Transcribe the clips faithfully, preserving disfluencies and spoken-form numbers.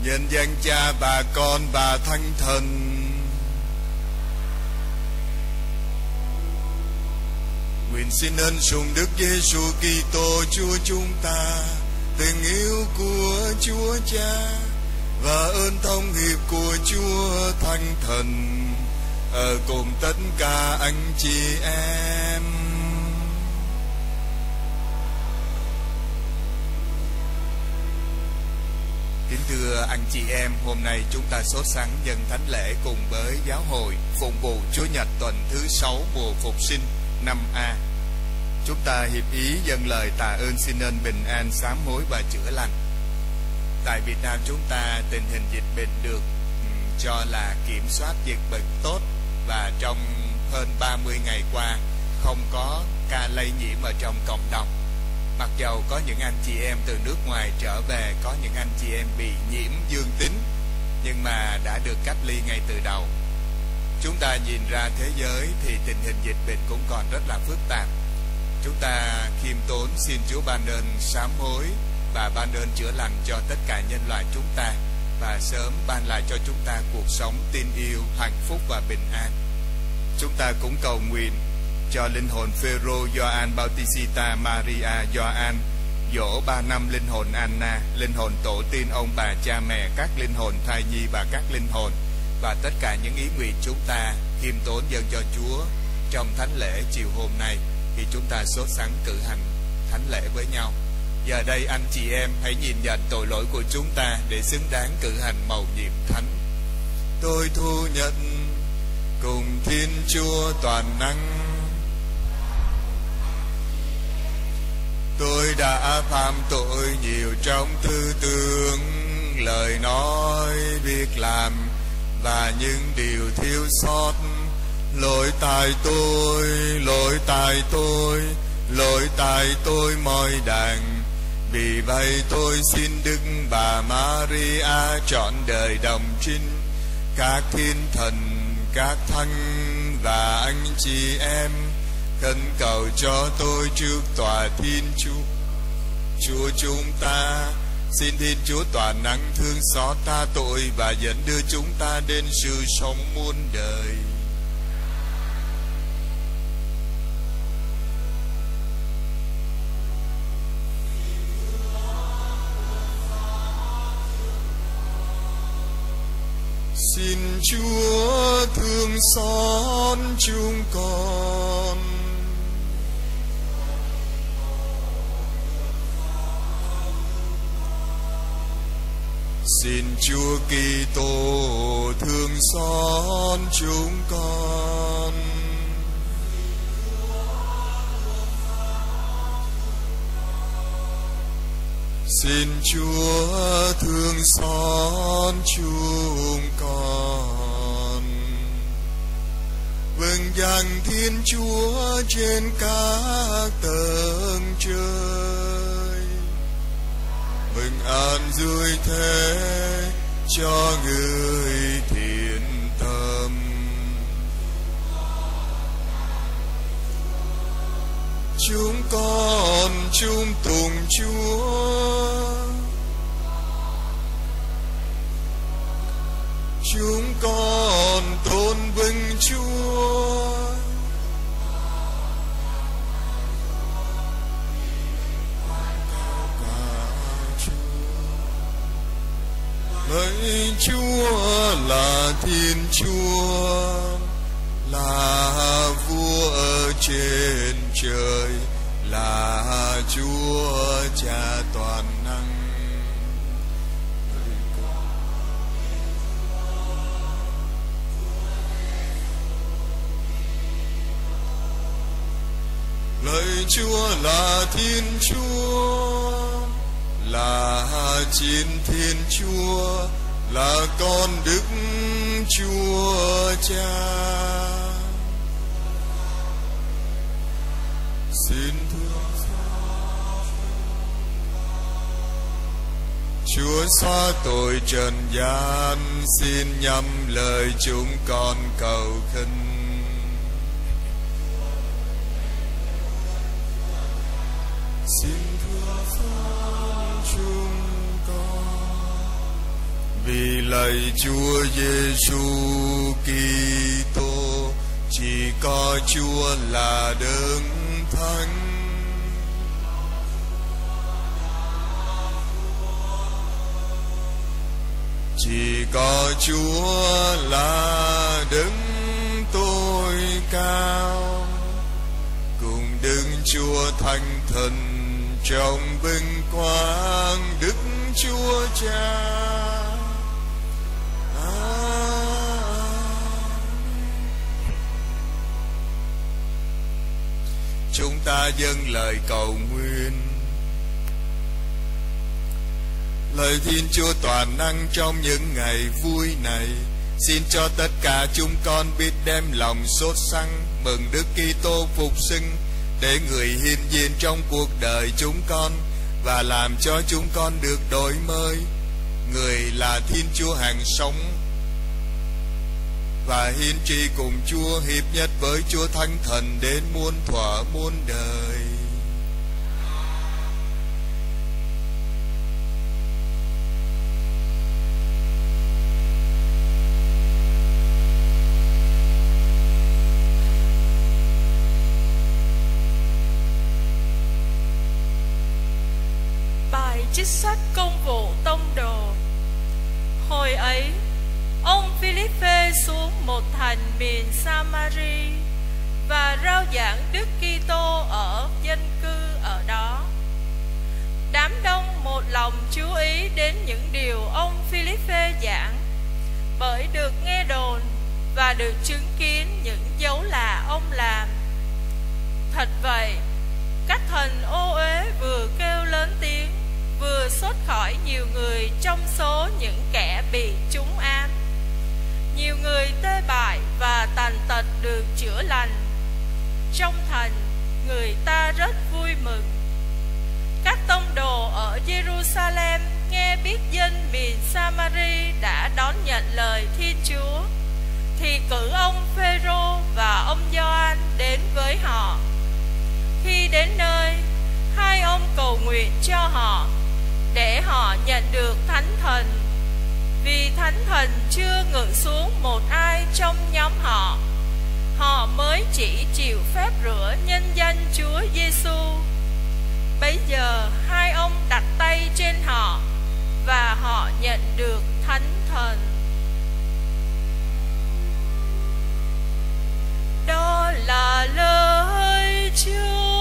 nhân danh Cha và Con và Thánh Thần. Nguyện xin ơn sùng Đức Giêsu Kitô Chúa chúng ta, tình yêu của Chúa Cha và ơn thông hiệp của Chúa Thánh Thần ở cùng tất cả anh chị em. Kính thưa anh chị em, hôm nay chúng ta sốt sắng dâng thánh lễ cùng với giáo hội phụng vụ Chúa Nhật tuần thứ sáu mùa Phục sinh năm A. Chúng ta hiệp ý dâng lời tạ ơn xin ơn bình an, sám hối và chữa lành. Tại Việt Nam chúng ta tình hình dịch bệnh được cho là kiểm soát dịch bệnh tốt, và trong hơn ba mươi ngày qua không có ca lây nhiễm ở trong cộng đồng. Mặc dầu có những anh chị em từ nước ngoài trở về, có những anh chị em bị nhiễm dương tính, nhưng mà đã được cách ly ngay từ đầu. Chúng ta nhìn ra thế giới thì tình hình dịch bệnh cũng còn rất là phức tạp. Chúng ta khiêm tốn xin Chúa ban ơn sám hối và ban ơn chữa lành cho tất cả nhân loại chúng ta, và sớm ban lại cho chúng ta cuộc sống tin yêu, hạnh phúc và bình an. Chúng ta cũng cầu nguyện cho linh hồn Phêrô, Gioan Bautista, Maria, Gioan, dỗ ba năm linh hồn Anna, linh hồn tổ tiên ông bà cha mẹ, các linh hồn thai nhi và các linh hồn, và tất cả những ý nguyện chúng ta khiêm tốn dâng cho Chúa trong thánh lễ chiều hôm nay khi chúng ta sốt sắng cử hành thánh lễ với nhau. Giờ đây anh chị em hãy nhìn nhận tội lỗi của chúng ta để xứng đáng cử hành mầu nhiệm thánh. Tôi thu nhận cùng Thiên Chúa toàn năng, tôi đã phạm tội nhiều trong tư tưởng, lời nói, việc làm và những điều thiếu sót. Lỗi tại tôi, lỗi tại tôi, lỗi tại tôi mọi đàng. Vì vậy tôi xin Đức Bà Maria trọn đời đồng trinh, các thiên thần, các thánh và anh chị em khấn cầu cho tôi trước tòa Thiên Chúa. Chúa chúng ta, xin Thiên Chúa toàn năng thương xót tha tội và dẫn đưa chúng ta đến sự sống muôn đời. Xin Chúa thương xót chúng con. Xin Chúa Kitô thương xót chúng con. Xin Chúa thương xót chúng con. Vâng danh Thiên Chúa trên các tầng trời, bình an dưới thế cho người thiện tâm. Chúng con chung tùng Chúa, chúng con tôn vinh Chúa. Lạy Chúa là Thiên Chúa, là vua ở trên trời, là Chúa Cha toàn năng. Lạy Chúa là Thiên Chúa, là chiến Thiên Chúa, là con Đức Chúa Cha. Xin thương xót Chúa xóa tội trần gian, xin nhắm lời chúng con cầu khấn. Xin thương xót chúng con Vì lạy Chúa Giêsu Kitô, chỉ có Chúa là đấng thánh. Chỉ có Chúa là đấng tối cao, cùng Đức Chúa Thánh Thần trong vinh quang Đức Chúa Cha. Chúng ta dâng lời cầu nguyện. Lời Thiên Chúa toàn năng trong những ngày vui này, xin cho tất cả chúng con biết đem lòng sốt sắng mừng Đức Kitô phục sinh, để người hiện diện trong cuộc đời chúng con và làm cho chúng con được đổi mới. Người là Thiên Chúa hàng sống và hiến tri cùng Chúa, hiệp nhất với Chúa Thánh Thần đến muôn thuở muôn đời. Bài trích sách Công vụ Tông Đồ. Hồi ấy, ông Philippe xuống một thành miền Samari và rao giảng Đức Kitô ở dân cư ở đó. Đám đông một lòng chú ý đến những điều ông Philippe giảng, bởi được nghe đồn và được chứng kiến những dấu lạ ông làm. Thật vậy, các thần ô uế vừa kêu lớn tiếng, vừa xót khỏi nhiều người trong số những kẻ bị trúng ám. Nhiều người tê bại và tàn tật được chữa lành. Trong thành, người ta rất vui mừng. Các tông đồ ở Jerusalem nghe biết dân miền Samari đã đón nhận lời Thiên Chúa, thì cử ông Phêrô và ông Gioan đến với họ. Khi đến nơi, hai ông cầu nguyện cho họ, để họ nhận được Thánh Thần, vì Thánh Thần chưa ngự xuống một ai trong nhóm họ. Họ mới chỉ chịu phép rửa nhân danh Chúa Giêsu. Bấy giờ hai ông đặt tay trên họ và họ nhận được Thánh Thần. Đó là lời Chúa.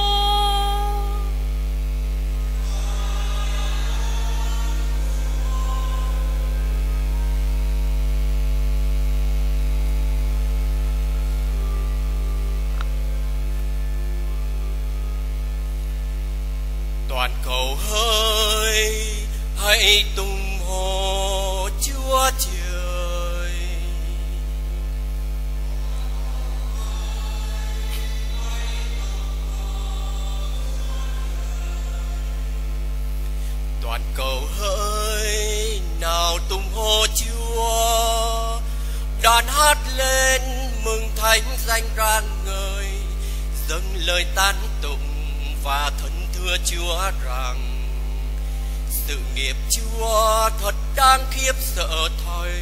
Toàn cầu hỡi, hãy tung hô Chúa trời. Toàn cầu hỡi, nào tung hô Chúa. Đàn hát lên mừng thánh danh rạng ngời, dâng lời tán tụng và thân thưa Chúa rằng sự nghiệp Chúa thật đáng khiếp sợ thay.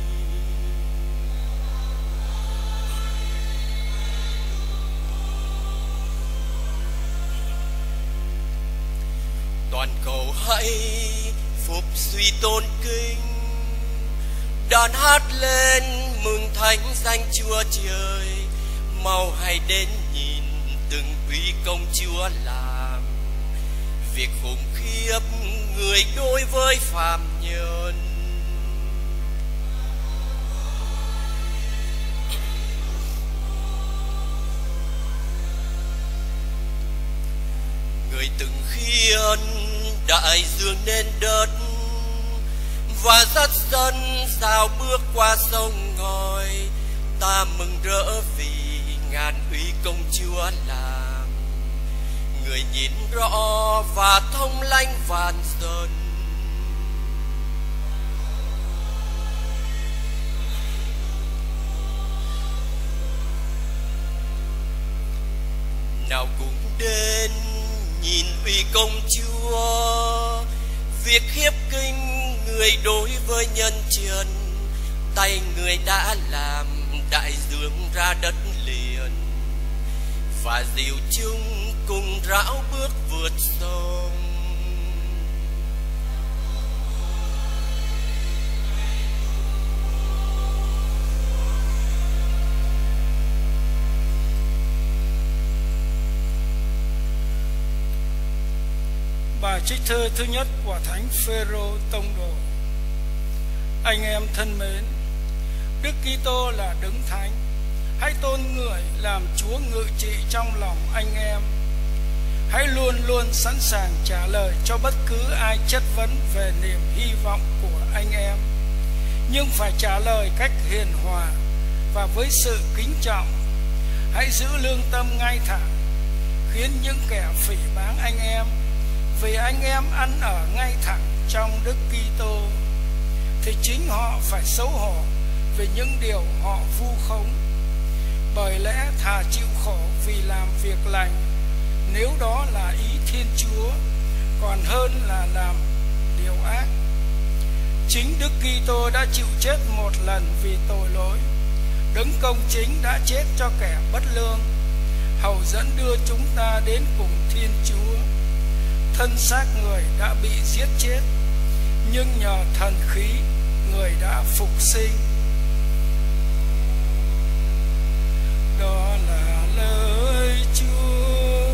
Toàn cầu hãy phục suy tôn kính, đàn hát lên mừng thánh danh Chúa trời. Mau hãy đến nhìn từng uy công Chúa làm, việc khủng khiếp người đối với phàm nhân. Người từng khiến đại dương nên đất và dắt dân sao bước qua sông ngòi. Ta mừng rỡ vì ngàn uy công Chúa làm, người nhìn rõ và thông lanh vạn dân. Nào cùng đến nhìn uy công Chúa, việc hiếp kinh người đối với nhân trần, tay người đã làm đại dương ra đất liền, và diều chung cùng rão bước vượt sông. Bài trích thơ thứ nhất của Thánh Phêrô Tông Đồ. Anh em thân mến, Đức Kitô là đấng thánh, hãy tôn Người làm Chúa ngự trị trong lòng anh em. Hãy luôn luôn sẵn sàng trả lời cho bất cứ ai chất vấn về niềm hy vọng của anh em, nhưng phải trả lời cách hiền hòa và với sự kính trọng. Hãy giữ lương tâm ngay thẳng, khiến những kẻ phỉ báng anh em vì anh em ăn ở ngay thẳng trong Đức Kitô, thì chính họ phải xấu hổ về những điều họ vu khống. Bởi lẽ thà chịu khổ vì làm việc lành, nếu đó là ý Thiên Chúa, còn hơn là làm điều ác. Chính Đức Kitô đã chịu chết một lần vì tội lỗi, đấng công chính đã chết cho kẻ bất lương, hầu dẫn đưa chúng ta đến cùng Thiên Chúa. Thân xác Người đã bị giết chết, nhưng nhờ thần khí Người đã phục sinh. Đó là lời Chúa.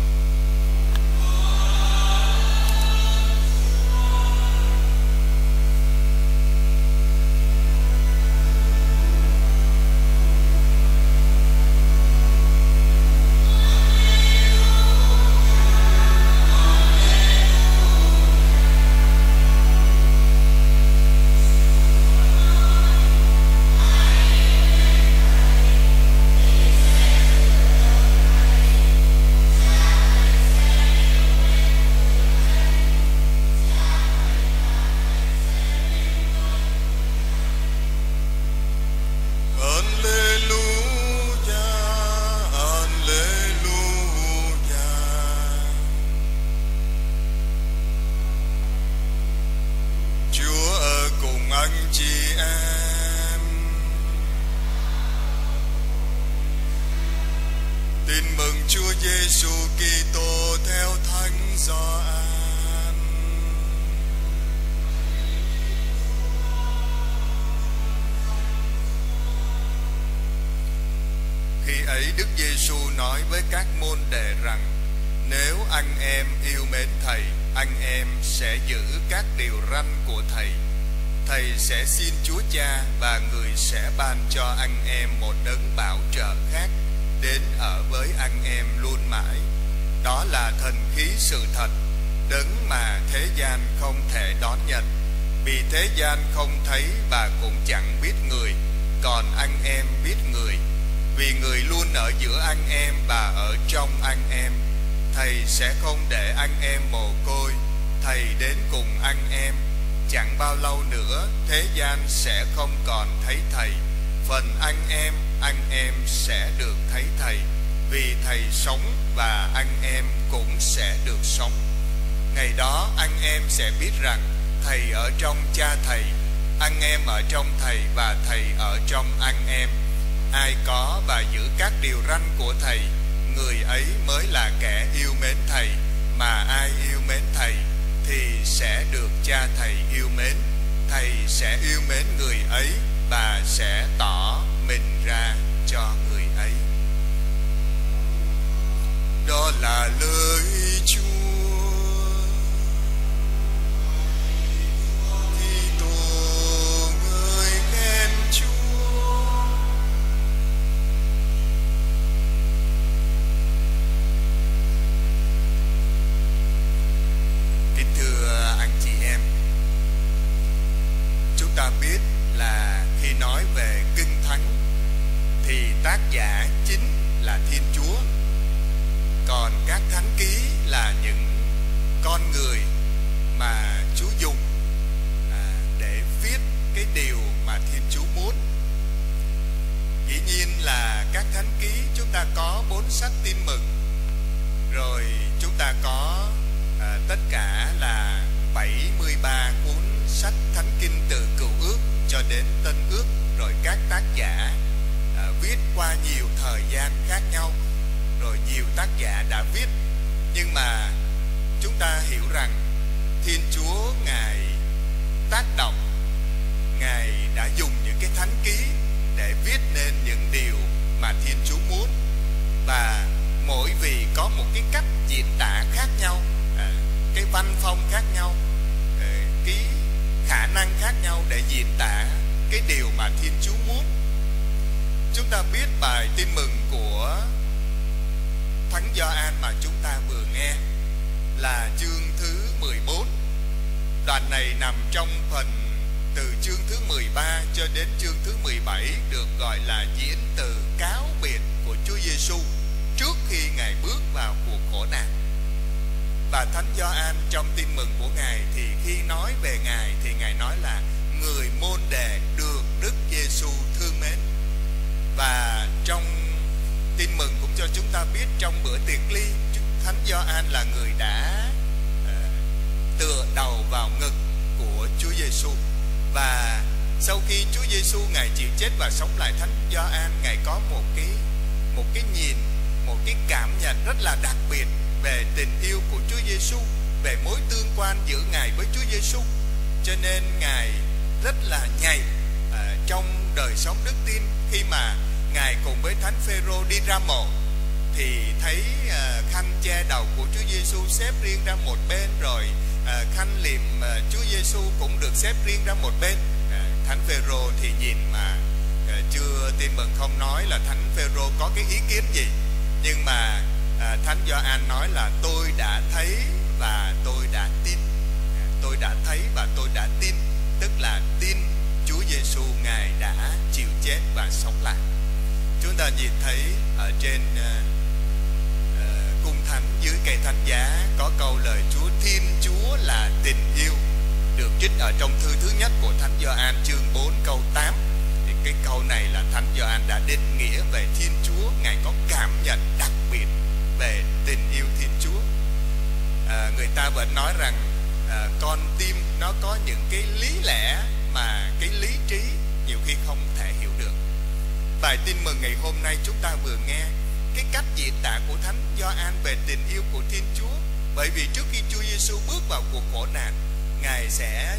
Đức Giêsu nói với các môn đệ rằng: nếu anh em yêu mến Thầy, anh em sẽ giữ các điều răn của Thầy. Thầy sẽ xin Chúa Cha và Người sẽ ban cho anh em một đấng bảo trợ khác đến ở với anh em luôn mãi. Đó là thần khí sự thật, đấng mà thế gian không thể đón nhận, vì thế gian không thấy và cũng chẳng biết Người, còn anh em biết Người. Vì Người luôn ở giữa anh em và ở trong anh em. Thầy sẽ không để anh em mồ côi, Thầy đến cùng anh em. Chẳng bao lâu nữa thế gian sẽ không còn thấy Thầy. Phần anh em, anh em sẽ được thấy Thầy, vì Thầy sống và anh em cũng sẽ được sống. Ngày đó anh em sẽ biết rằng Thầy ở trong Cha Thầy, anh em ở trong Thầy và Thầy ở trong anh em. Ai có và giữ các điều răn của Thầy, người ấy mới là kẻ yêu mến Thầy. Mà ai yêu mến Thầy thì sẽ được Cha Thầy yêu mến. Thầy sẽ yêu mến người ấy và sẽ tỏ mình ra cho người ấy. Đó là lời Chúa. Biết là khi nói về Kinh Thánh thì tác giả chính là Thiên Chúa, còn các thánh ký là những con người mà Chúa dùng à, để viết cái điều mà Thiên Chúa muốn. Dĩ nhiên là các thánh ký chúng ta có bốn sách Tin Mừng, rồi chúng ta có à, tất cả là bảy mươi ba cuốn sách thánh kinh từ Cựu Ước cho đến Tân Ước, rồi các tác giả à, viết qua nhiều thời gian khác nhau, rồi nhiều tác giả đã viết. Nhưng mà chúng ta hiểu rằng Thiên Chúa Ngài tác động, Ngài đã dùng những cái thánh ký để viết nên những điều mà Thiên Chúa muốn, và mỗi vị có một cái cách diễn tả khác nhau, à, cái văn phong khác nhau, à, cái khả năng khác nhau để diễn tả cái điều mà Thiên Chúa muốn. Chúng ta biết bài tin mừng của Thánh Gioan mà chúng ta vừa nghe là chương thứ mười bốn. Đoạn này nằm trong phần từ chương thứ mười ba cho đến chương thứ mười bảy, được gọi là diễn từ cáo biệt của Chúa Giêsu trước khi Ngài bước vào cuộc khổ nạn. Và Thánh Gioan trong tin mừng của Ngài thì khi nói về Ngài thì Ngài nói là người môn đệ được Đức Giêsu thương mến. Và trong tin mừng cũng cho chúng ta biết trong bữa tiệc ly, Thánh Gioan là người đã uh, tựa đầu vào ngực của Chúa Giêsu. Và sau khi Chúa Giêsu Ngài chịu chết và sống lại, Thánh Gioan Ngài có một cái một cái nhìn, một cái cảm nhận rất là đặc biệt về tình yêu của Chúa Giêsu, về mối tương quan giữa Ngài với Chúa Giêsu. Cho nên Ngài rất là nhạy uh, trong đời sống đức tin. Khi mà Ngài cùng với Thánh Phêrô đi ra mộ thì thấy uh, khăn che đầu của Chúa Giêsu xếp riêng ra một bên, rồi uh, khăn liệm uh, Chúa Giêsu cũng được xếp riêng ra một bên. uh, Thánh Phêrô thì nhìn mà uh, chưa tin mừng không nói là Thánh Phêrô có cái ý kiến gì, nhưng mà uh, Thánh Gioan nói là tôi đã thấy và tôi đã tin. uh, tôi đã thấy và tôi đã tin, tức là tin Chúa Giêsu Ngài đã chịu chết và sống lại. Chúng ta nhìn thấy ở trên uh, uh, cung thánh dưới cây thánh giá có câu lời Chúa Thiên Chúa là tình yêu, được trích ở trong thư thứ nhất của Thánh Gioan chương bốn câu tám. Thì cái câu này là Thánh Gioan đã định nghĩa về Thiên Chúa. Ngài có cảm nhận đặc biệt về tình yêu Thiên Chúa. uh, Người ta vẫn nói rằng uh, con tim nó có những cái lý lẽ mà cái lý trí nhiều khi không thể hiểu được. Bài tin mừng ngày hôm nay chúng ta vừa nghe cái cách diễn tả của Thánh Gioan về tình yêu của Thiên Chúa. Bởi vì trước khi Chúa Giêsu bước vào cuộc khổ nạn, Ngài sẽ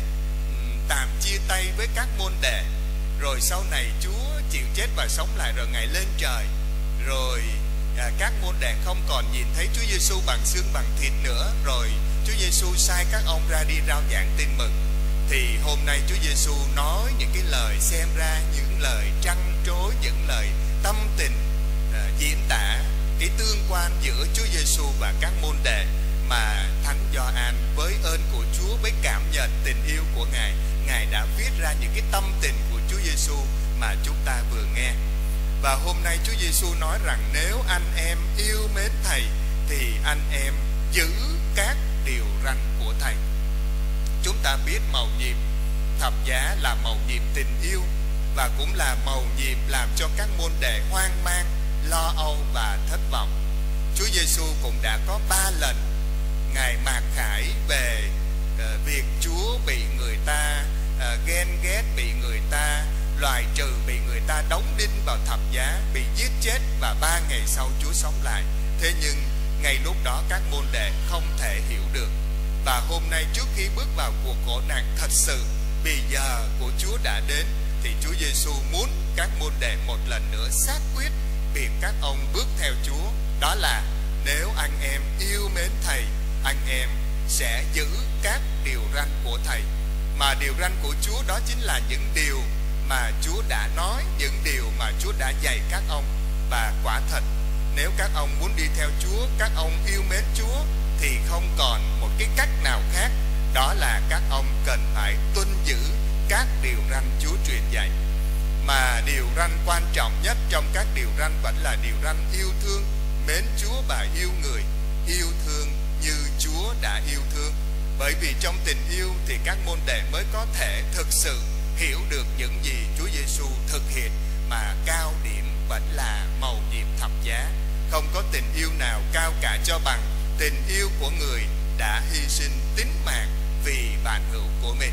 tạm chia tay với các môn đệ, rồi sau này Chúa chịu chết và sống lại, rồi Ngài lên trời, rồi à, các môn đệ không còn nhìn thấy Chúa Giêsu bằng xương bằng thịt nữa, rồi Chúa Giêsu sai các ông ra đi rao giảng tin mừng. Thì hôm nay Chúa Giêsu nói những cái lời xem ra, những lời trăn trối, những lời tâm tình uh, diễn tả cái tương quan giữa Chúa Giêsu và các môn đệ, mà Thánh Gioan với ơn của Chúa, với cảm nhận tình yêu của Ngài, Ngài đã viết ra những cái tâm tình của Chúa Giêsu mà chúng ta vừa nghe. Và hôm nay Chúa Giêsu nói rằng nếu anh em yêu mến Thầy thì anh em giữ các điều răn của Thầy. Chúng ta biết mầu nhiệm thập giá là mầu nhiệm tình yêu, và cũng là mầu nhiệm làm cho các môn đệ hoang mang, lo âu và thất vọng. Chúa Giêsu cũng đã có ba lần Ngài mặc khải về uh, việc Chúa bị người ta uh, ghen ghét, bị người ta loại trừ, bị người ta đóng đinh vào thập giá, bị giết chết, và ba ngày sau Chúa sống lại. Thế nhưng ngay lúc đó các môn đệ không thể hiểu được. Và hôm nay trước khi bước vào cuộc khổ nạn thật sự, vì giờ của Chúa đã đến, thì Chúa Giêsu muốn các môn đệ một lần nữa xác quyết việc các ông bước theo Chúa. Đó là nếu anh em yêu mến Thầy, anh em sẽ giữ các điều răn của Thầy. Mà điều răn của Chúa đó chính là những điều mà Chúa đã nói, những điều mà Chúa đã dạy các ông. Và quả thật, nếu các ông muốn đi theo Chúa, các ông yêu mến Chúa, thì không còn một cái cách nào khác, đó là các ông cần phải tuân giữ các điều răn Chúa truyền dạy. Mà điều răn quan trọng nhất trong các điều răn vẫn là điều răn yêu thương, mến Chúa và yêu người, yêu thương như Chúa đã yêu thương. Bởi vì trong tình yêu thì các môn đệ mới có thể thực sự hiểu được những gì Chúa Giêsu thực hiện, mà cao điểm vẫn là mầu nhiệm thập giá. Không có tình yêu nào cao cả cho bằng tình yêu của người đã hy sinh tính mạng vì bạn hữu của mình.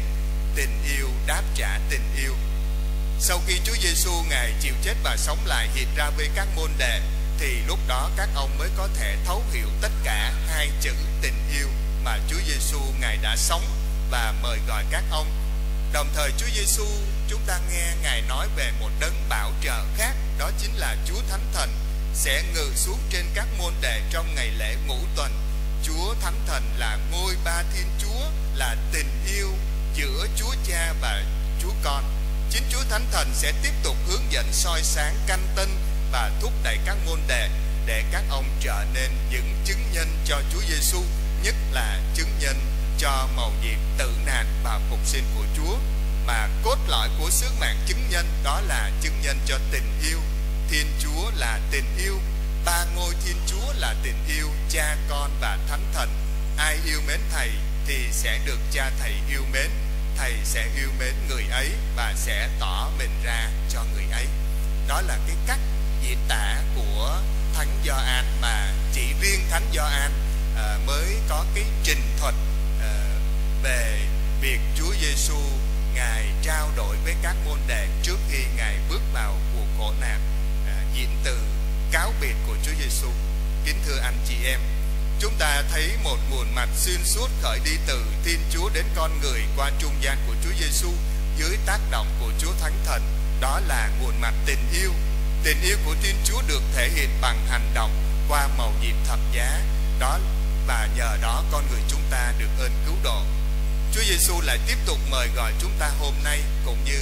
tình yêu đáp trả tình yêu. Sau khi Chúa Giêsu Ngài chịu chết và sống lại hiện ra với các môn đệ, thì lúc đó các ông mới có thể thấu hiểu tất cả hai chữ tình yêu mà Chúa Giêsu Ngài đã sống và mời gọi các ông. Đồng thời Chúa Giêsu, chúng ta nghe Ngài nói về một đấng bảo trợ khác, đó chính là Chúa Thánh Thần sẽ ngự xuống trên các môn đệ trong ngày lễ ngũ tuần. Chúa Thánh Thần là ngôi ba Thiên Chúa, là tình yêu giữa Chúa Cha và Chúa Con. Chính Chúa Thánh Thần sẽ tiếp tục hướng dẫn, soi sáng, canh tân và thúc đẩy các môn đệ để các ông trở nên những chứng nhân cho Chúa Giêsu, nhất là chứng nhân cho mầu nhiệm tử nạn và phục sinh của Chúa. Mà cốt lõi của sứ mạng chứng nhân đó là chứng nhân cho tình yêu. Thiên Chúa là tình yêu, ba ngôi Thiên Chúa là tình yêu, Cha, Con và Thánh Thần. Ai yêu mến Thầy thì sẽ được Cha Thầy yêu mến. Thầy sẽ yêu mến người ấy và sẽ tỏ mình ra cho người ấy. Đó là cái cách diễn tả của Thánh Gioan mà chỉ riêng Thánh Gioan à, mới có cái trình thuật à, về việc Chúa Giêsu Ngài trao đổi với các môn đệ trước khi Ngài bước vào cuộc khổ nạn, à, diễn từ cáo biệt của Chúa Giêsu. Kính thưa anh chị em, chúng ta thấy một nguồn mạch xuyên suốt khởi đi từ Thiên Chúa đến con người qua trung gian của Chúa Giêsu dưới tác động của Chúa Thánh Thần. Đó là nguồn mạch tình yêu. Tình yêu của Thiên Chúa được thể hiện bằng hành động qua mầu nhiệm thập giá. Đó và nhờ đó con người chúng ta được ơn cứu độ. Chúa Giêsu lại tiếp tục mời gọi chúng ta hôm nay cũng như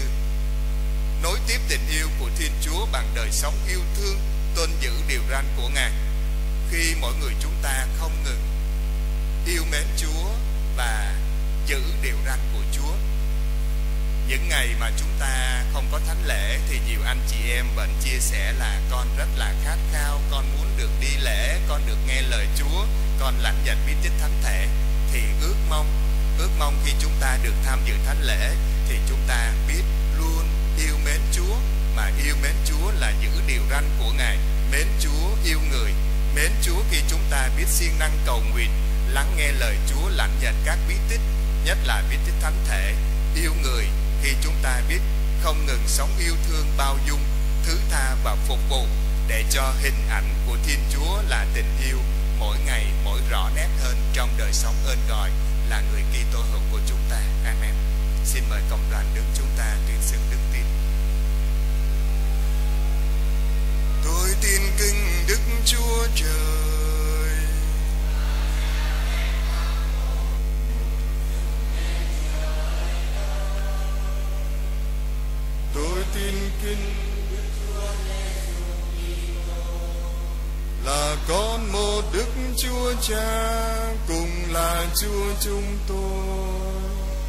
nối tiếp tình yêu của Thiên Chúa bằng đời sống yêu thương, tuân giữ điều răn của Ngài. Khi mỗi người chúng ta không ngừng yêu mến Chúa và giữ điều răn của Chúa. Những ngày mà chúng ta không có thánh lễ thì nhiều anh chị em vẫn chia sẻ là con rất là khát khao, con muốn được đi lễ, con được nghe lời Chúa, con lãnh nhận bí tích thánh thể. Thì ước mong, ước mong khi chúng ta được tham dự thánh lễ thì chúng ta biết luôn yêu mến Chúa. Mà yêu mến Chúa là giữ điều răn của Ngài. Mến Chúa, yêu người. Mến Chúa khi chúng ta biết siêng năng cầu nguyện, lắng nghe lời Chúa, lãnh nhận các bí tích, nhất là bí tích thánh thể. Yêu người khi chúng ta biết không ngừng sống yêu thương, bao dung, thứ tha và phục vụ, để cho hình ảnh của Thiên Chúa là tình yêu mỗi ngày mỗi rõ nét hơn trong đời sống ơn gọi là người Kitô hữu của chúng ta. Amen. Xin mời cộng đoàn đứng chúng ta tuyên xưng đức tin. Tôi tin kính Đức Chúa Trời, tôi tin kính là con một Đức Chúa Cha, cùng là Chúa chúng tôi.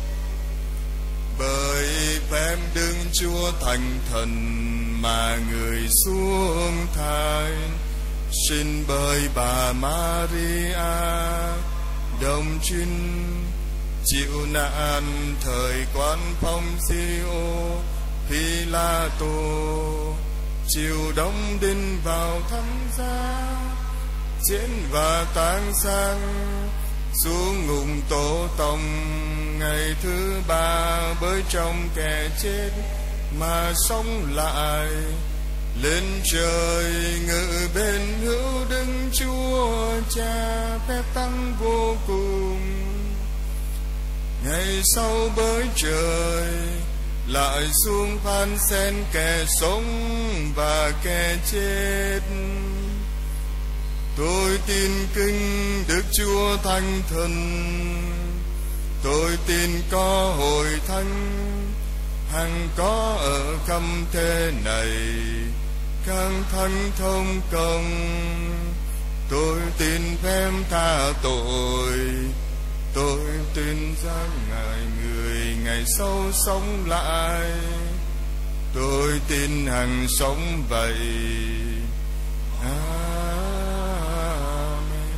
Bởi phép Đức Chúa Thánh Thần mà người xuống thai, sinh bởi bà Maria, đồng trinh chịu nạn thời quan Phông-si-ô Phi-la-tô, chịu đóng đinh vào thánh giá, diễn và táng sang, xuống ngục tổ tòng ngày thứ ba, bởi trong kẻ chết mà sống lại, lên trời ngự bên hữu Đức Chúa Cha, phép tăng vô cùng. Ngày sau bởi trời lại xuống phán xét kẻ sống và kẻ chết. Tôi tin kính Đức Chúa Thánh Thần, tôi tin có hội thánh hằng có ở khắp thế này, các thánh thông công. Tôi tin phép tha tội, tôi tin rằng ngài người ngày sau sống lại, tôi tin hằng sống vậy. Amen.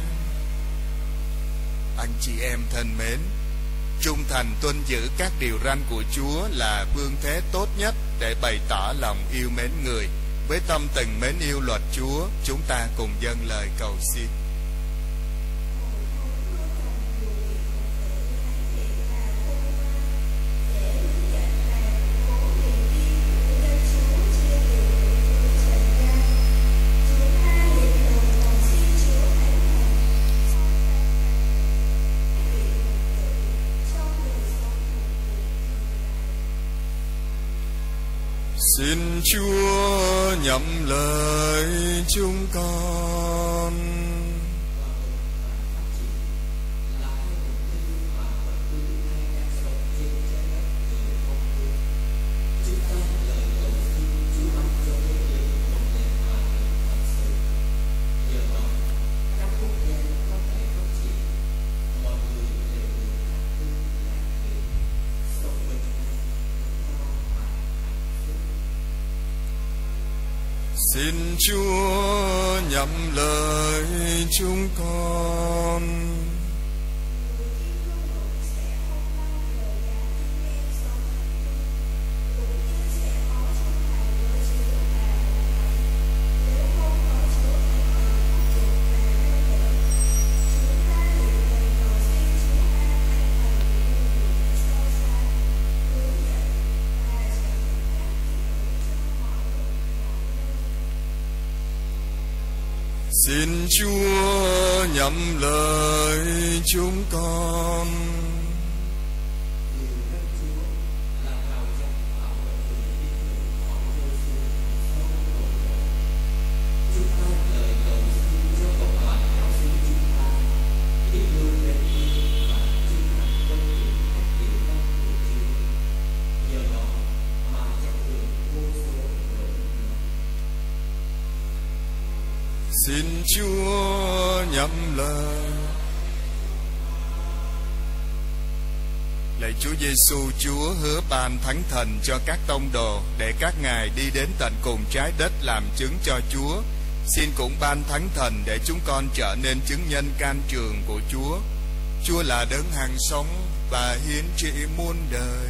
Anh chị em thân mến, trung thành tuân giữ các điều răn của Chúa là phương thế tốt nhất để bày tỏ lòng yêu mến người. Với tâm tình mến yêu luật Chúa, chúng ta cùng dâng lời cầu xin. Xin Chúa nhậm lời chúng con. Xin Chúa nhậm lời chúng con. Xin Chúa nhậm lời chúng con. Xin Chúa nhậm lời. Lạy Chúa Giêsu, Chúa hứa ban Thánh Thần cho các tông đồ để các ngài đi đến tận cùng trái đất làm chứng cho Chúa. Xin cũng ban Thánh Thần để chúng con trở nên chứng nhân can trường của Chúa. Chúa là đấng hàng sống và hiến trị muôn đời.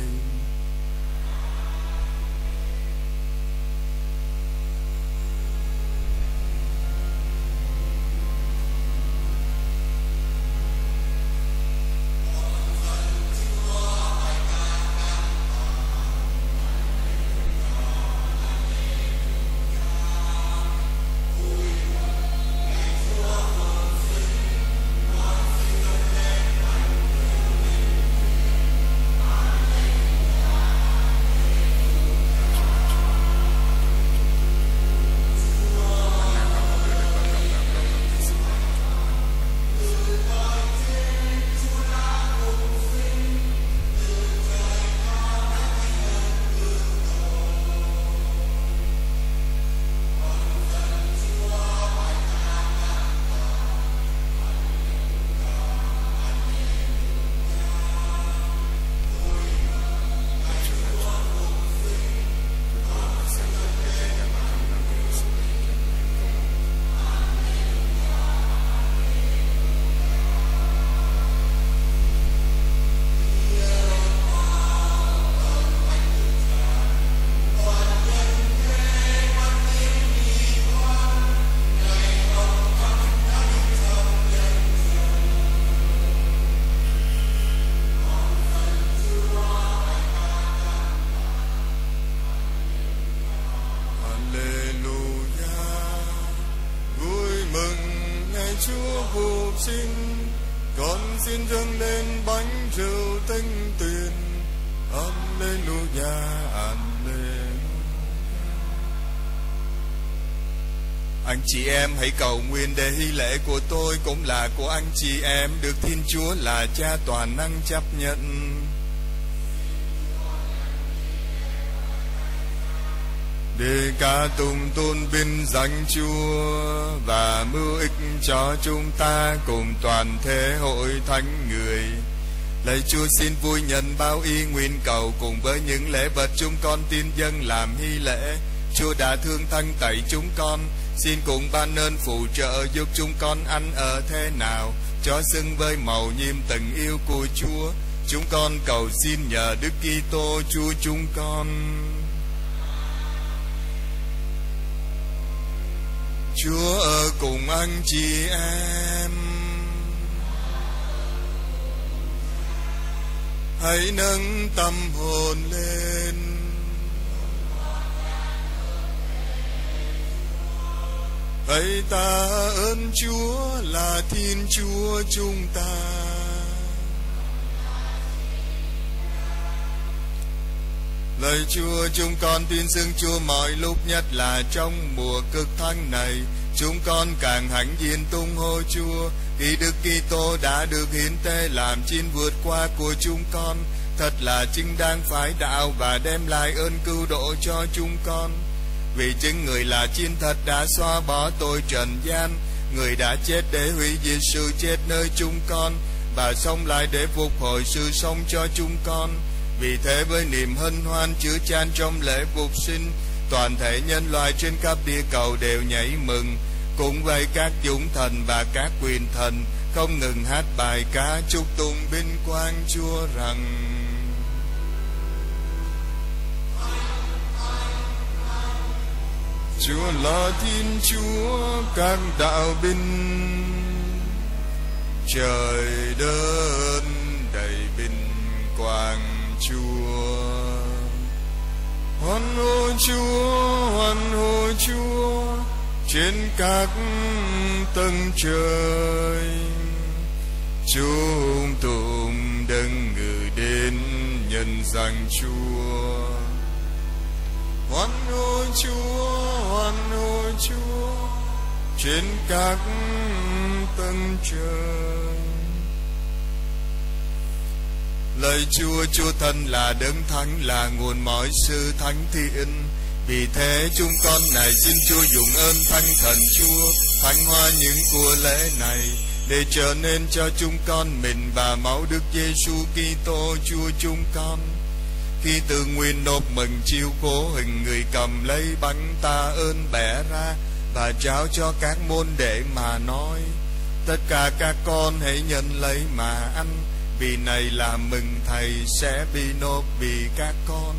Chúa phục sinh, con xin dâng lên bánh rượu tinh tuyền. Alleluia, Alleluia. Anh chị em hãy cầu nguyện để hy lễ của tôi cũng là của anh chị em được Thiên Chúa là Cha toàn năng chấp nhận. Để ca tụng tôn vinh danh Chúa và mưu ích cho chúng ta cùng toàn thể hội thánh người. Lạy Chúa, xin vui nhận bao ý nguyện cầu cùng với những lễ vật chúng con tin dâng làm hy lễ. Chúa đã thương thanh tẩy chúng con, xin cùng ban ơn phụ trợ giúp chúng con ăn ở thế nào cho xứng với màu nhiệm tình yêu của Chúa. Chúng con cầu xin nhờ Đức Kitô Chúa chúng con. Chúa ở cùng anh chị em. Hãy nâng tâm hồn lên. Hãy ta ơn Chúa là Thiên Chúa chúng ta. Lạy Chúa, chúng con tin xưng Chúa mọi lúc, nhất là trong mùa cực thánh này. Chúng con càng hãnh diện tung hô Chúa, khi Đức Kitô đã được hiến tế làm chín vượt qua của chúng con. Thật là chính đáng phái đạo và đem lại ơn cứu độ cho chúng con. Vì chính người là chiến thật đã xóa bỏ tội trần gian, người đã chết để hủy diệt sự chết nơi chúng con và sống lại để phục hồi sự sống cho chúng con. Vì thế với niềm hân hoan chứa chan trong lễ phục sinh, toàn thể nhân loại trên khắp địa cầu đều nhảy mừng. Cũng vậy các dũng thần và các quyền thần không ngừng hát bài ca chúc tụng vinh quang Chúa rằng: Chúa là Thiên Chúa các đạo binh, trời đất đầy vinh quang Chúa. Hoan hô Chúa, hoan hô Chúa trên các tầng trời. Chúng tụng đấng ngự đến nhân danh Chúa. Hoan hô Chúa, hoan hô Chúa trên các tầng trời. Lạy Chúa, Chúa thân là đấng thánh, là nguồn mọi sự thánh thiện. Vì thế chúng con này xin Chúa dùng ơn thánh thần Chúa thánh hóa những của lễ này, để trở nên cho chúng con mình và máu Đức Giêsu Kitô Chúa chúng con. Khi tự nguyện nộp mừng chiêu cố hình, người cầm lấy bánh ta ơn bẻ ra và trao cho các môn đệ mà nói: tất cả các con hãy nhận lấy mà ăn, vì này là mừng Thầy sẽ bị nộp vì các con.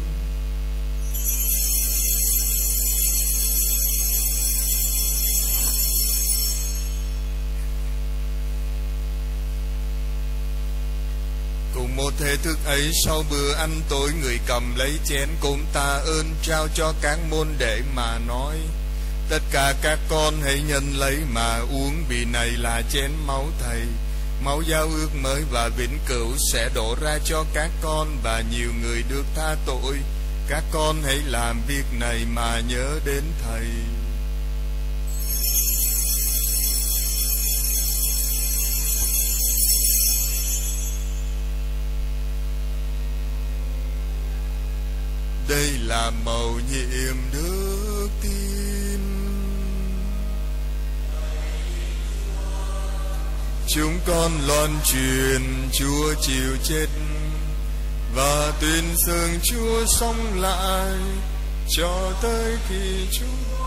Cùng một thể thức ấy, sau bữa ăn tối, người cầm lấy chén cũng tạ ơn trao cho các môn đệ mà nói: tất cả các con hãy nhận lấy mà uống, vì này là chén máu Thầy, máu giao ước mới và vĩnh cửu sẽ đổ ra cho các con và nhiều người được tha tội. Các con hãy làm việc này mà nhớ đến Thầy. Đây là mầu nhiệm đức tin. Chúng con loan truyền Chúa chịu chết và tuyên xưng Chúa sống lại cho tới khi Chúa.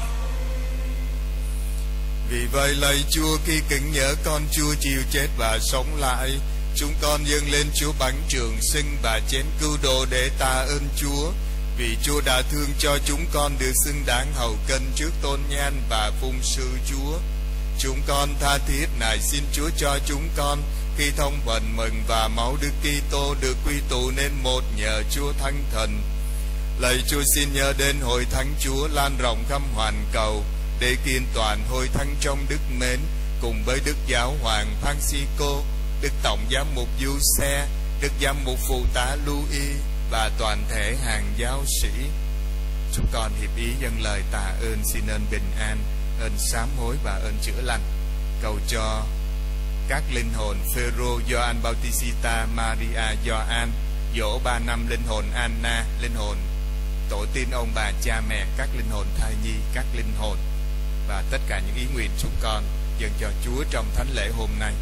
Vì vậy lạy Chúa, khi kính nhớ con Chúa chịu chết và sống lại, chúng con dâng lên Chúa bánh trường sinh và chén cứu độ để tạ ơn Chúa, vì Chúa đã thương cho chúng con được xứng đáng hầu cân trước tôn nhan và phụng sự Chúa. Chúng con tha thiết nài xin Chúa cho chúng con khi thông vận mừng và máu Đức Kitô được quy tụ nên một nhờ Chúa Thánh Thần. Lạy Chúa, xin nhớ đến hội thánh Chúa lan rộng khắp hoàn cầu, để kiên toàn hội thánh trong đức mến, cùng với Đức Giáo hoàng Francisco, Đức Tổng Giám mục Giuse, Đức Giám mục Phụ tá Louis và toàn thể hàng giáo sĩ. Chúng con hiệp ý dâng lời tạ ơn, xin ơn bình an, ơn sám hối và ơn chữa lành, cầu cho các linh hồn Phêrô, Gioan Bautista, Maria, Gioan, dỗ ba năm linh hồn Anna, linh hồn tổ tiên ông bà cha mẹ, các linh hồn thai nhi, các linh hồn và tất cả những ý nguyện chúng con dâng cho Chúa trong thánh lễ hôm nay.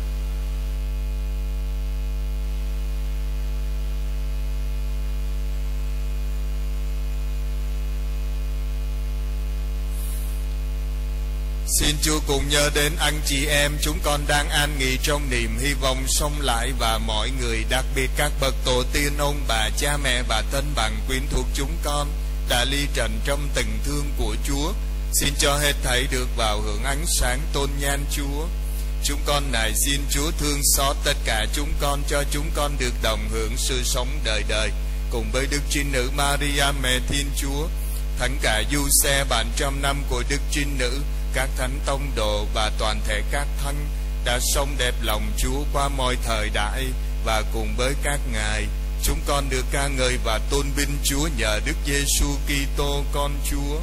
Xin Chúa cùng nhớ đến anh chị em chúng con đang an nghỉ trong niềm hy vọng sống lại, và mọi người, đặc biệt các bậc tổ tiên, ông bà, cha mẹ và thân bằng quyến thuộc chúng con đã ly trần trong tình thương của Chúa. Xin cho hết thảy được vào hưởng ánh sáng tôn nhan Chúa. Chúng con nài xin Chúa thương xót tất cả chúng con, cho chúng con được đồng hưởng sự sống đời đời cùng với Đức Trinh Nữ Maria mẹ Thiên Chúa, thánh cả Giuse bạn trăm năm của Đức Trinh Nữ, các thánh tông đồ và toàn thể các thánh đã sống đẹp lòng Chúa qua mọi thời đại, và cùng với các ngài chúng con được ca ngợi và tôn vinh Chúa nhờ Đức Giêsu Kitô con Chúa.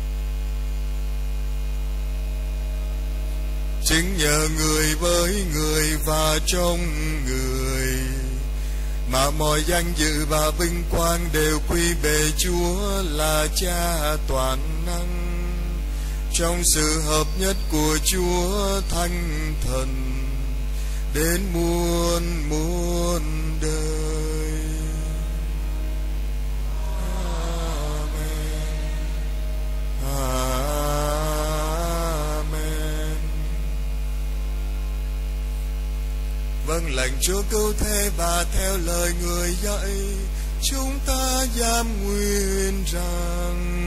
Chính nhờ người với người và trong người mà mọi danh dự và vinh quang đều quy về Chúa là Cha toàn năng, trong sự hợp nhất của Chúa Thánh Thần đến muôn muôn đời. Amen. Amen. Vâng lệnh Chúa cứu thế và theo lời người dạy, chúng ta dám nguyện rằng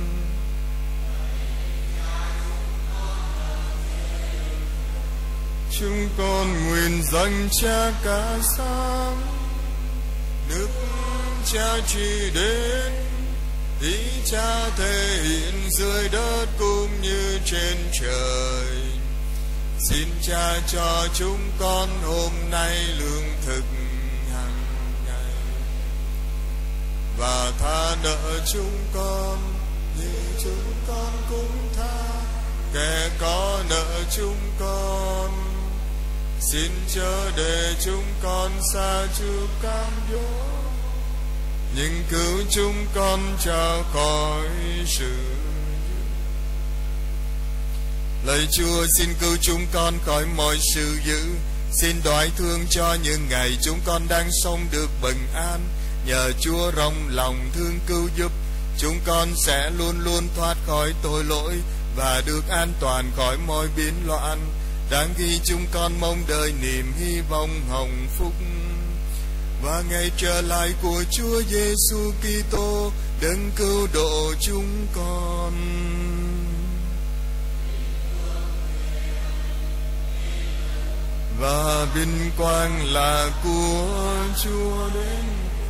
chúng con nguyện dâng Cha cả sáng, nước Cha chỉ đến, ý Cha thể hiện dưới đất cũng như trên trời. Xin Cha cho chúng con hôm nay lương thực hàng ngày, và tha nợ chúng con như chúng con cũng tha kẻ có nợ chúng con. Xin chớ để chúng con xa chịu cám dỗ, nhưng cứu chúng con ra khỏi sự. Lạy Chúa, xin cứu chúng con khỏi mọi sự dữ. Xin đoái thương cho những ngày chúng con đang sống được bình an. Nhờ Chúa rộng lòng thương cứu giúp, chúng con sẽ luôn luôn thoát khỏi tội lỗi và được an toàn khỏi mọi biến loạn. Đang khi chúng con mong đợi niềm hy vọng hồng phúc và ngày trở lại của Chúa Giêsu Kitô đấng cứu độ chúng con. Và vinh quang là của Chúa đến.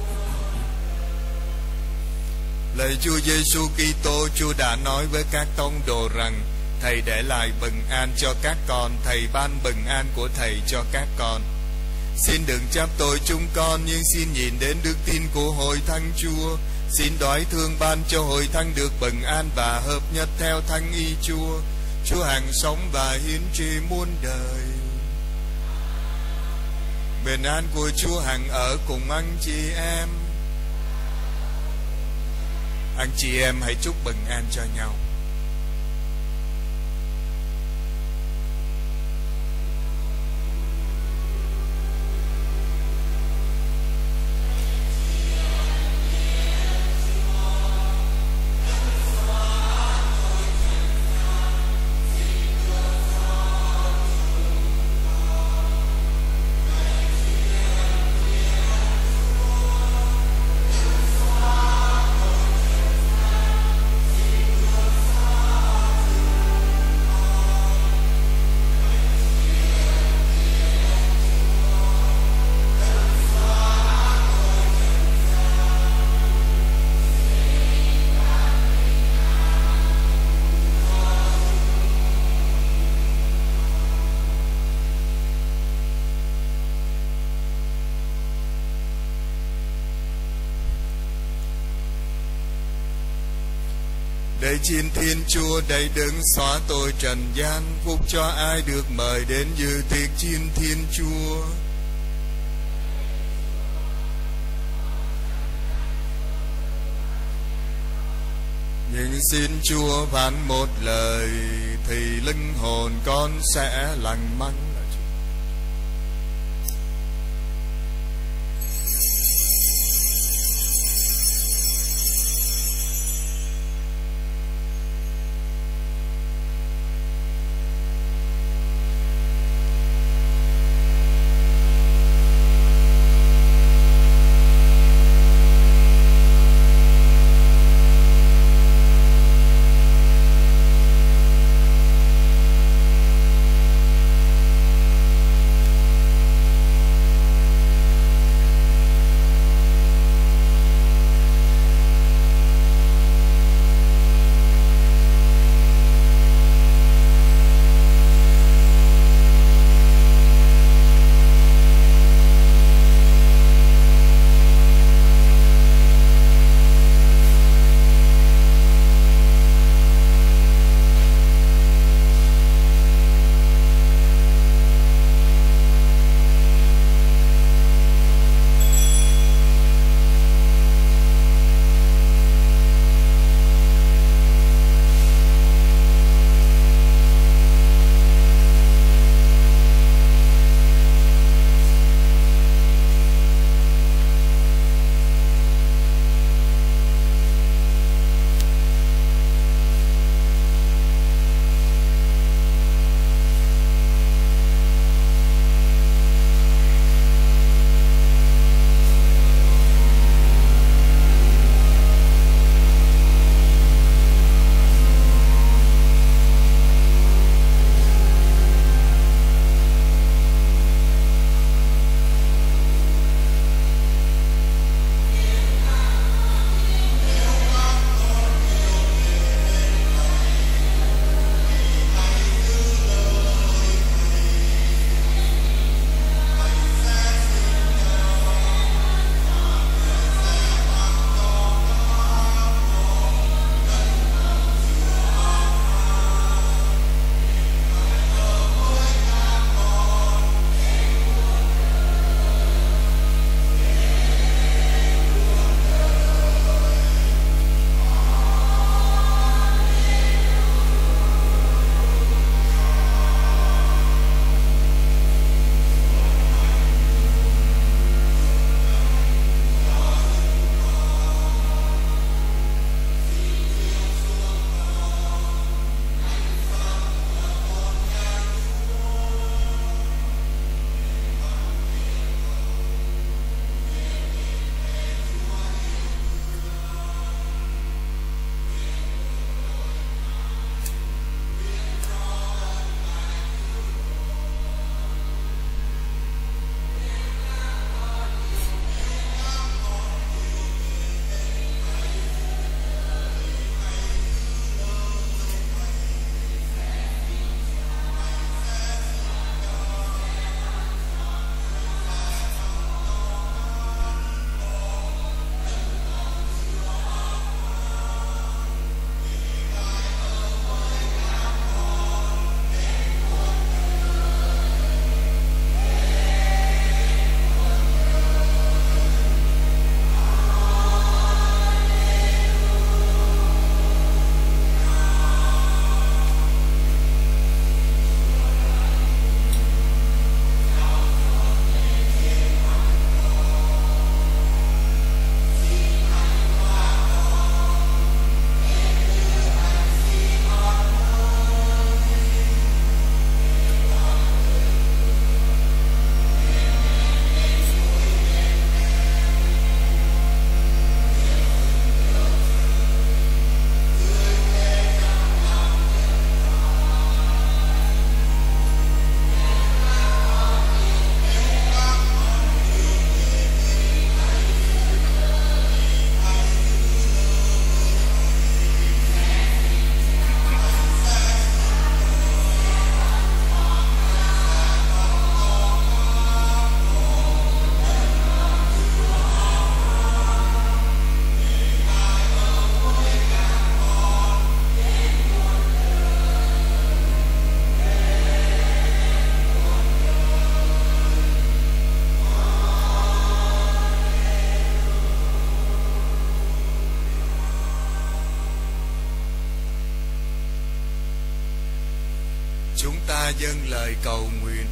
Lạy Chúa Giêsu Kitô, Chúa đã nói với các tông đồ rằng Thầy để lại bình an cho các con, Thầy ban bình an của Thầy cho các con. Xin đừng trách tội chúng con, nhưng xin nhìn đến đức tin của Hội Thánh Chúa. Xin đoái thương ban cho Hội Thánh được bình an và hợp nhất theo Thánh ý Chúa. Chúa hằng sống và hiến trị muôn đời. Bình an của Chúa hằng ở cùng anh chị em. Anh chị em hãy chúc bình an cho nhau. Để chiên Thiên Chúa đầy đấng xóa tội trần gian, phúc cho ai được mời đến dự tiệc chiên Thiên Chúa. Nhưng xin Chúa phán một lời thì linh hồn con sẽ lành mạnh. Chúng ta dâng lời cầu nguyện.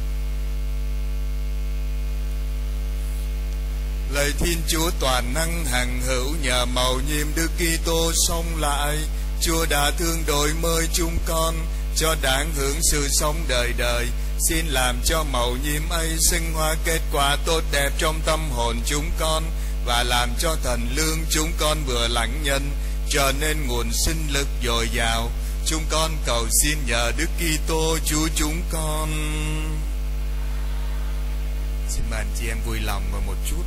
Lạy Thiên Chúa toàn năng hằng hữu, nhờ mầu nhiệm Đức Kitô sống lại, Chúa đã thương đổi mới chúng con cho đáng hưởng sự sống đời đời. Xin làm cho mầu nhiệm ấy sinh hóa kết quả tốt đẹp trong tâm hồn chúng con, và làm cho thần lương chúng con vừa lãnh nhân trở nên nguồn sinh lực dồi dào. Chúng con cầu xin nhờ Đức Kitô Chúa chúng con. Xin mời anh chị em vui lòng ngồi một chút.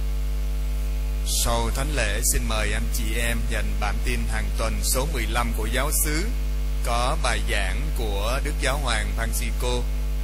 Sau thánh lễ, xin mời anh chị em dành bản tin hàng tuần số mười lăm của giáo xứ, có bài giảng của Đức Giáo hoàng Francisco.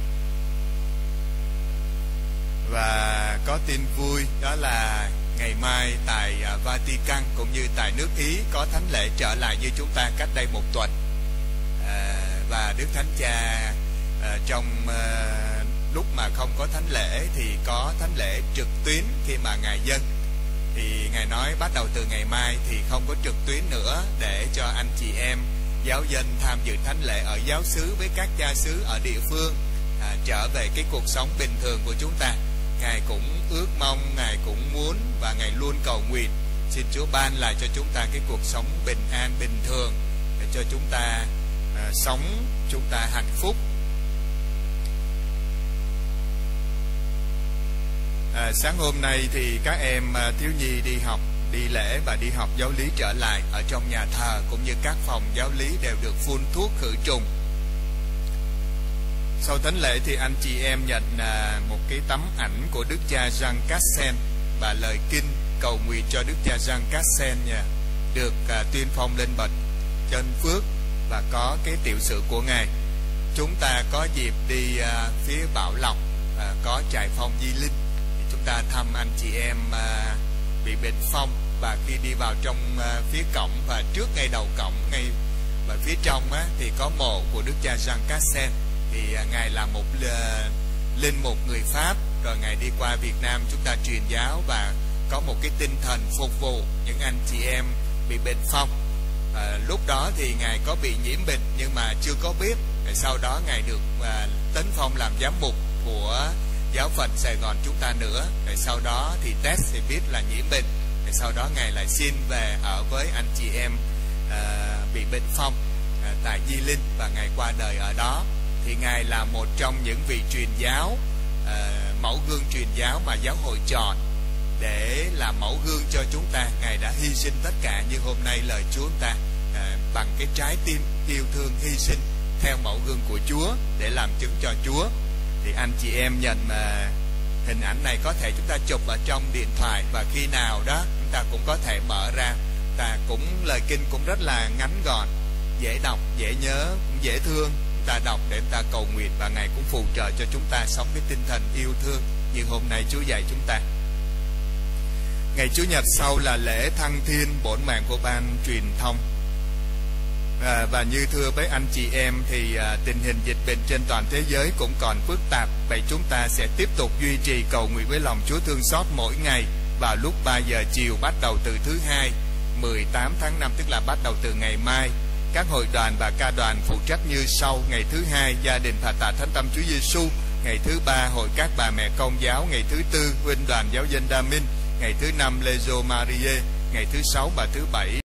Và có tin vui đó là ngày mai tại Vatican cũng như tại nước Ý có thánh lễ trở lại như chúng ta cách đây một tuần. À, và Đức Thánh Cha à, trong à, lúc mà không có thánh lễ thì có thánh lễ trực tuyến khi mà Ngài dâng. Thì Ngài nói bắt đầu từ ngày mai thì không có trực tuyến nữa, để cho anh chị em giáo dân tham dự thánh lễ ở giáo xứ với các cha xứ ở địa phương à, trở về cái cuộc sống bình thường của chúng ta. Ngài cũng ước mong, Ngài cũng muốn và Ngài luôn cầu nguyện xin Chúa ban lại cho chúng ta cái cuộc sống bình an bình thường, để cho chúng ta à, sống chúng ta hạnh phúc. À, sáng hôm nay thì các em à, thiếu nhi đi học, đi lễ và đi học giáo lý trở lại ở trong nhà thờ cũng như các phòng giáo lý đều được phun thuốc khử trùng. Sau thánh lễ thì anh chị em nhận à, một cái tấm ảnh của Đức cha Jean Cassen và lời kinh cầu nguyện cho Đức cha Jean Cassen nha, được à, tuyên phong lên bậc chân phước và có cái tiểu sử của Ngài. Chúng ta có dịp đi à, phía Bảo Lộc à, có trại phong Di Linh, thì chúng ta thăm anh chị em à, bị bệnh phong, và khi đi vào trong à, phía cổng và trước ngay đầu cổng ngay và phía trong á, thì có mộ của Đức cha Jean Cassen. Thì à, Ngài là một à, linh mục người Pháp, rồi Ngài đi qua Việt Nam chúng ta truyền giáo và có một cái tinh thần phục vụ những anh chị em bị bệnh phong. À, lúc đó thì Ngài có bị nhiễm bệnh nhưng mà chưa có biết. Rồi sau đó Ngài được à, tấn phong làm giám mục của giáo phận Sài Gòn chúng ta nữa. Rồi sau đó thì test thì biết là nhiễm bệnh. Rồi sau đó Ngài lại xin về ở với anh chị em à, bị bệnh phong à, tại Di Linh, và Ngài qua đời ở đó. Thì Ngài là một trong những vị truyền giáo, à, mẫu gương truyền giáo mà giáo hội chọn để làm mẫu gương cho chúng ta. Ngài đã hy sinh tất cả như hôm nay lời Chúa chúng ta à, bằng cái trái tim yêu thương hy sinh theo mẫu gương của Chúa để làm chứng cho Chúa. Thì anh chị em nhận à, hình ảnh này có thể chúng ta chụp ở trong điện thoại, và khi nào đó chúng ta cũng có thể mở ra. Ta cũng lời kinh cũng rất là ngắn gọn, dễ đọc, dễ nhớ, cũng dễ thương. Chúng ta đọc để chúng ta cầu nguyện, và Ngài cũng phù trợ cho chúng ta sống với tinh thần yêu thương như hôm nay Chúa dạy chúng ta. Ngày Chủ nhật sau là lễ thăng thiên bổn mạng của ban truyền thông. À, và như thưa với anh chị em thì à, tình hình dịch bệnh trên toàn thế giới cũng còn phức tạp. Vậy chúng ta sẽ tiếp tục duy trì cầu nguyện với lòng Chúa thương xót mỗi ngày vào lúc ba giờ chiều bắt đầu từ thứ hai mười tám tháng năm, tức là bắt đầu từ ngày mai. Các hội đoàn và ca đoàn phụ trách như sau: ngày thứ hai gia đình Phà Tạ Thánh Tâm Chúa Giêsu, ngày thứ ba hội các bà mẹ Công giáo, ngày thứ tư huynh đoàn giáo dân Đa Minh, ngày thứ năm Legio Maria, ngày thứ sáu và thứ bảy